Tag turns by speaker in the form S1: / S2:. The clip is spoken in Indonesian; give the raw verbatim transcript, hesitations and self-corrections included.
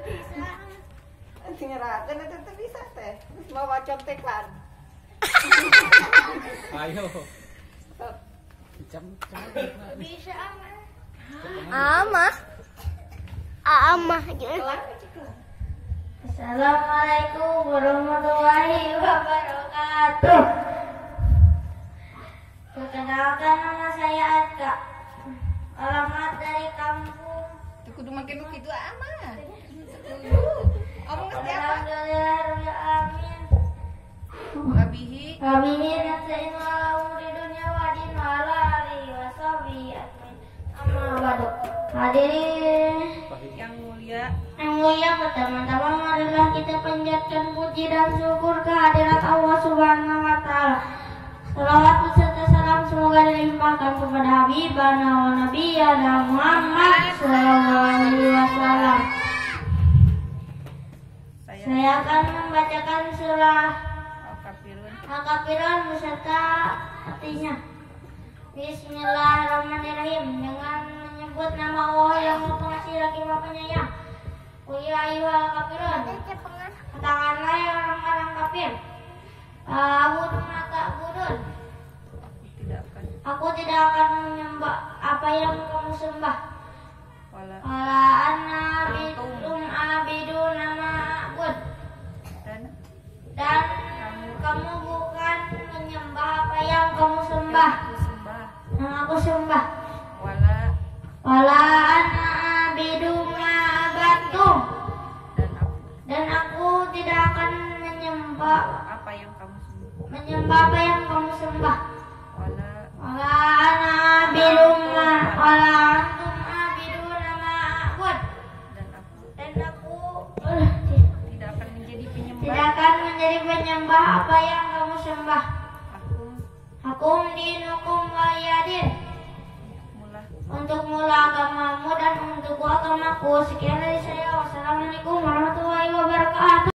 S1: Bisa.
S2: Nyerahkan itu tuh bisa teh. Terus bawa contekan.
S3: Ayo.
S2: Sok.
S3: Jam
S1: Bisa amah.
S4: Amah. Amah.
S2: Kelar, kelar.
S1: Assalamualaikum warahmatullahi wabarakatuh. Perkenalkan, nama saya Atka. Alamat dari kampung.
S2: Tuh kudu makin gitu amat. Omong mesti apa?
S1: Alhamdulillah amin.
S2: Wabihi.
S1: Wabihi nasta'in ala umuri dunya wa din wa ala alihi wa sahbihi ajmain. Amma ba'du. Hadirin
S2: Yang mulia.
S1: yang mulia, pertama-tama marilah kita panjatkan puji dan syukur kehadirat Allah Subhanahu wa taala. Salawat beserta salam semoga dilimpahkan kepada Habibana wa Nabiyana Muhammad sallallahu alaihi wasallam. Saya akan membacakan surah
S2: Al-Kafirun.
S1: Al-Kafirun beserta artinya. Bismillahirrahmanirrahim. Dengan menyebut nama Allah yang Maha Pengasih lagi Maha Penyayang. Ya ayyuhal kafirun. Katakanlah ya orang-orang kafir. Ta'budu ma ta'budun.
S2: Tidak akan.
S1: Aku tidak akan menyembah apa yang kamu sembah.
S2: Wala.
S1: Wala anna bitum abidun nama abud.
S2: Dan
S1: Dan kamu bukan menyembah apa yang kamu sembah.
S2: aku sembah.
S1: Yang aku sembah.
S2: Wala.
S1: Wala ana abidu ma abattum.
S2: Dan aku.
S1: Dan aku tidak akan menyembah
S2: Apa yang kamu sembah?
S1: menyembah apa yang kamu sembah.
S2: Wala.
S1: Wala ana abidu ma wala antum abiduna ma a'bud.
S2: Dan aku
S1: Dan aku uh,
S2: tidak akan menjadi penyembah.
S1: tidak akan menjadi penyembah apa yang kamu sembah.
S2: Aku
S1: Hakum dinukum waliyadin.
S2: mula.
S1: Untuk mula agamamu dan untuk agamaku. Sekian dari saya. Wassalamualaikum warahmatullahi wabarakatuh.